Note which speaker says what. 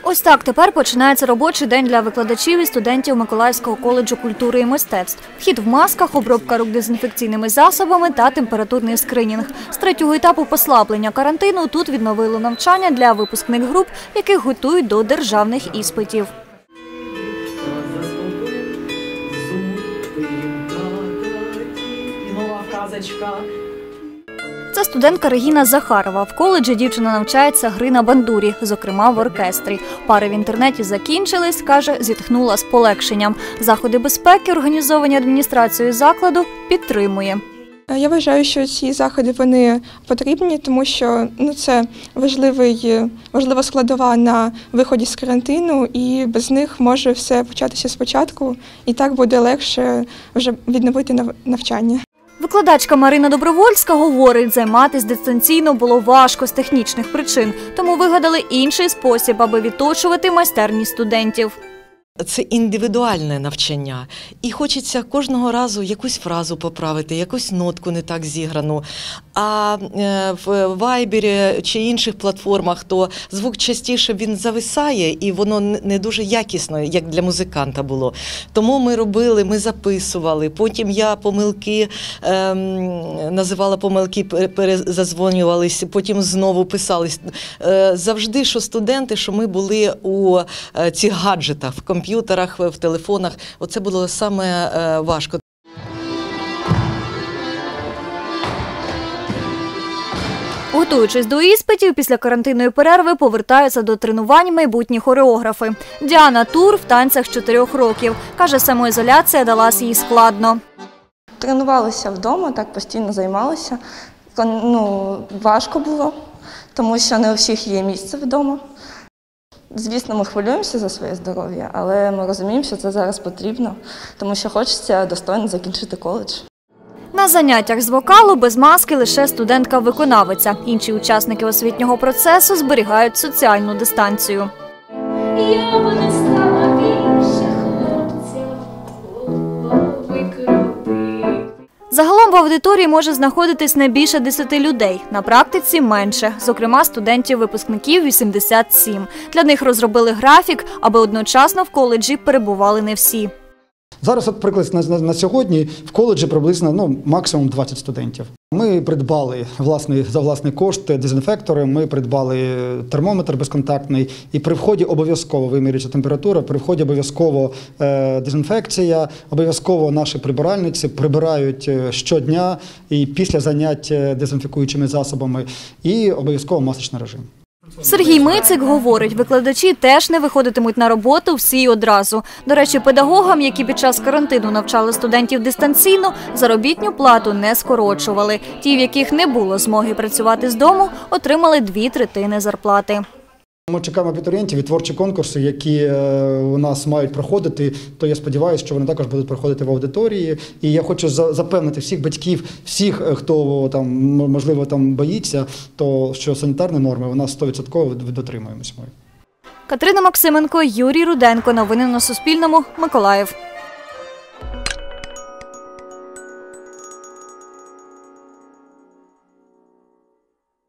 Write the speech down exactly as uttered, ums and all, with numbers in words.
Speaker 1: Ось так тепер починається робочий день для викладачів і студентів Миколаївського коледжу культури і мистецтв. Вхід в масках, обробка рук дезінфекційними засобами та температурний скринінг. З третього етапу послаблення карантину тут відновили навчання для випускних груп, яких готують до державних іспитів. Це студентка Регіна Захарова. В коледжі дівчина навчається гри на бандурі, зокрема в оркестрі. Пари в інтернеті закінчились, каже, зітхнула з полегшенням. Заходи безпеки, організовані адміністрацією закладу, підтримує.
Speaker 2: Я вважаю, що ці заходи вони потрібні, тому що ну, це важливий, важлива складова на виході з карантину, і без них може все початися спочатку, і так буде легше вже відновити навчання.
Speaker 1: Викладачка Марина Добровольська говорить, займатися дистанційно було важко з технічних причин, тому вигадали інший спосіб, аби відточувати майстерність студентів.
Speaker 3: Це індивідуальне навчання. І хочеться кожного разу якусь фразу поправити, якусь нотку не так зіграну. А в Вайбері чи інших платформах, то звук частіше він зависає і воно не дуже якісно, як для музиканта було. Тому ми робили, ми записували, потім я помилки, ем, називала помилки, перезазвонювалися, потім знову писались. Е, завжди, що студенти, що ми були у е, цих гаджетах, в комп'ютерах, в телефонах. Оце було саме е, важко.
Speaker 1: Готуючись до іспитів, після карантинної перерви повертаються до тренувань майбутні хореографи. Діана Тур в танцях з чотирьох років. Каже, самоізоляція далась їй складно.
Speaker 4: Тренувалися вдома, так постійно займалися. Ну, важко було, тому що не у всіх є місце вдома. Звісно, ми хвилюємося за своє здоров'я, але ми розуміємо, що це зараз потрібно, тому що хочеться достойно закінчити коледж.
Speaker 1: На заняттях з вокалу без маски лише студентка-виконавиця. Інші учасники освітнього процесу зберігають соціальну дистанцію. Я не стала більше хлопців, загалом в аудиторії може знаходитись не більше десяти людей, на практиці менше, зокрема студентів-випускників вісімдесят сім. Для них розробили графік, аби одночасно в коледжі перебували не всі.
Speaker 5: Зараз, от, приклад, на, на сьогодні в коледжі приблизно ну, максимум двадцять студентів. Ми придбали власний, за власний кошт дезінфектори, ми придбали термометр безконтактний, і при вході обов'язково вимірюється температура, при вході обов'язково е, дезінфекція, обов'язково наші прибиральниці прибирають щодня і після занять дезінфікуючими засобами, і обов'язково масочний режим.
Speaker 1: Сергій Мицик говорить, викладачі теж не виходитимуть на роботу всі одразу. До речі, педагогам, які під час карантину навчали студентів дистанційно, заробітну плату не скорочували. Ті, в яких не було змоги працювати з дому, отримали дві третини зарплати.
Speaker 5: Ми чекаємо абітурієнтів і творчі конкурси, які у нас мають проходити, то я сподіваюся, що вони також будуть проходити в аудиторії. І я хочу запевнити всіх батьків, всіх, хто там, можливо, там боїться, то що санітарні норми у нас сто відсотків дотримуємося.
Speaker 1: Катерина Максименко, Юрій Руденко. Новини на Суспільному. Миколаїв.